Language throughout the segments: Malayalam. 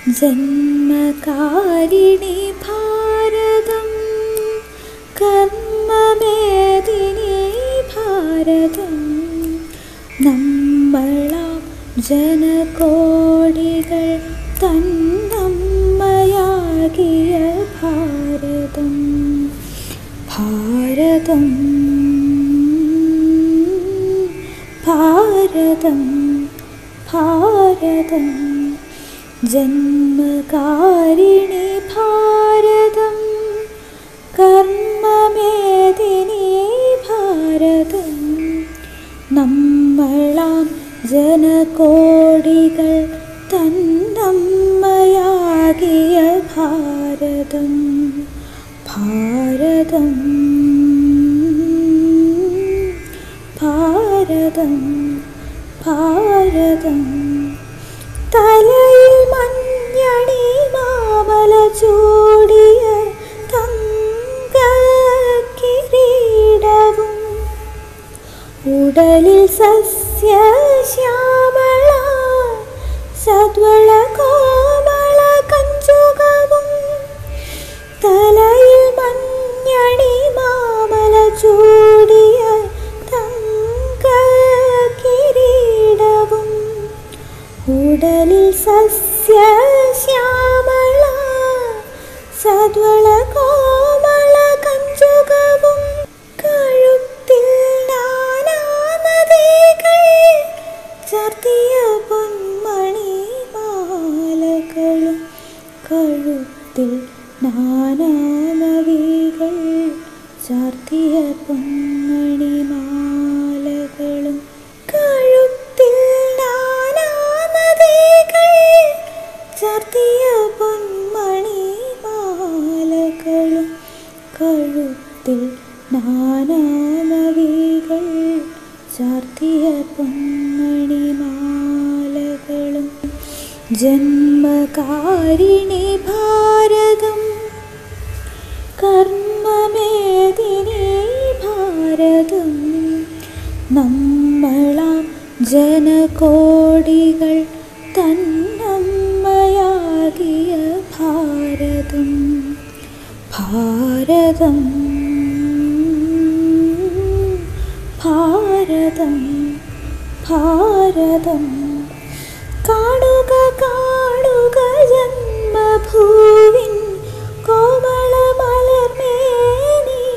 ജന്മകാരിണി ഭാരതം കർമ്മമേദിനി ഭാരതം നമ്മളാം ജനകോടികൾ തന്നമ്മയാകിയ ഭാരതം ഭാരതം ഭാരതം ഭാരതം ജന്മകാരിണി ഭാരതം കർമ്മമേദിനി ഭാരതം നമ്മളാം ജനകോടികൾ തന്നമ്മയാകിയ ഭാരതം ഭാരതം ഭാരതം ഭാരതം തലയിൽ മഞ്ഞണി മാമല ചൂടിയ തങ്കക്കിരീടവും ഉടലിൽ സസ്യശ്യാമള സദ്വള കോമള കഞ്ചുകവും തലയിൽ മഞ്ഞണി മാമല ചൂടിയ തങ്കക്കിരീടവും ഉടലിൽ സസ്യശ്യാമള സദ്വള കോമള കഞ്ചുകവും കഴുത്തിൽ നാനാനദികൾ ചാർത്തിയ പൊന്മണി മാലകളും കഴുത്തിൽ നാനാനദികൾ ചാർത്തിയ പൊന്മണി മാലകളും കഴുത്തിൽ നാനാനദികൾ ചാർത്തിയ പൊന്മണി മാലകളും കഴുത്തിൽ നാനാനദികൾ ചാർത്തിയ പൊന്മണി മാലകളും ജന്മകാരിണി ഭാരതം കർമ്മമേദിനി ഭാരതം നമ്മളാം ജനകോടികൾ തന്നമ്മയാകിയ ഭാരതം ഭാരതം ഭാരതം ഭാരതം കാണുക കാണുക ജന്മഭൂവിൻ കോമള മലർമേനി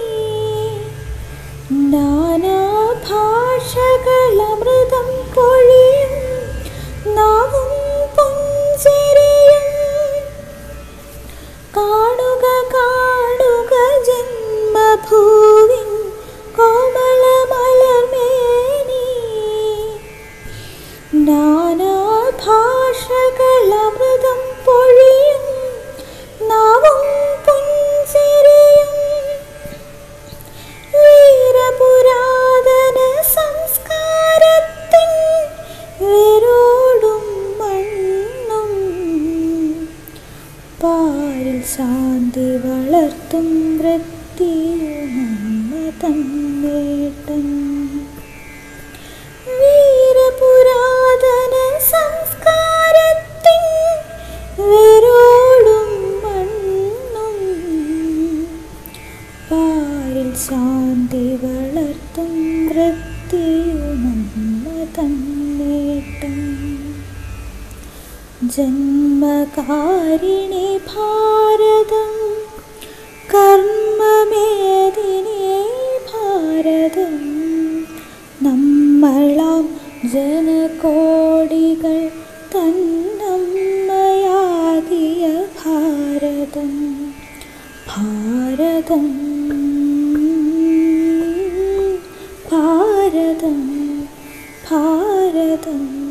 നാനാഭാഷകളമൃതം പൊഴിയും നാവും പുഞ്ചിരിയും കാണുക കാണുക ജന്മഭൂവിൻ കോമള മലർമേനി നാനാഭാഷകളമൃതം പൊഴിയും നാവും പുഞ്ചിരിയും വീരപുരാതന സംസ്കാരത്തിൻ വേരോടും മണ്ണും പാരിൽ ശാന്തി വളർത്തും വൃത്തിയും തന്നേട്ടൻ വീരപുരാതന സംസ്കാരത്തിൻ വേരോടും മണ്ണും പാരിൽ ശാന്തി വളർത്തും വൃത്തിയും തന്നേട്ടൻ ജന്മകാരിണി ഭാരതം കർമ്മമേദിനി ഭാരതം നമ്മളാം ജനകോടികൾ തന്നമ്മയാകിയ ഭാരതം ഭാരതം ഭാരതം ഭാരതം